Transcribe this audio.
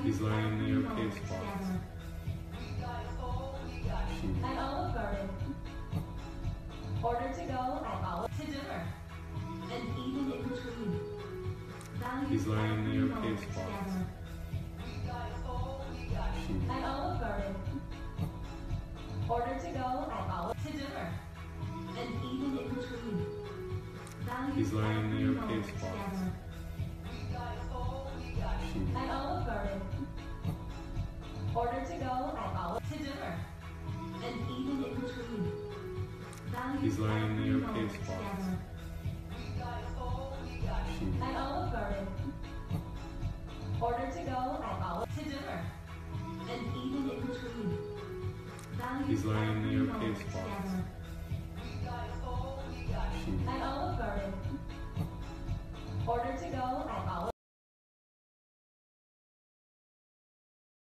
He's learning New York case spots. At Olive Garden. Order to go at Olive to dinner. And even in between. He's learning New York case spots. At Olive Garden. Order to go at Olive to dinner. And even in between. He's learning New York case spots. At Olive Garden. Order to go at Olive to dinner. And even in between. He's learning New York case spots. At Olive Garden. Order to go at Olive to dinner. And even in between. He's learning New York case spots. At Olive Garden. Order to go at Olive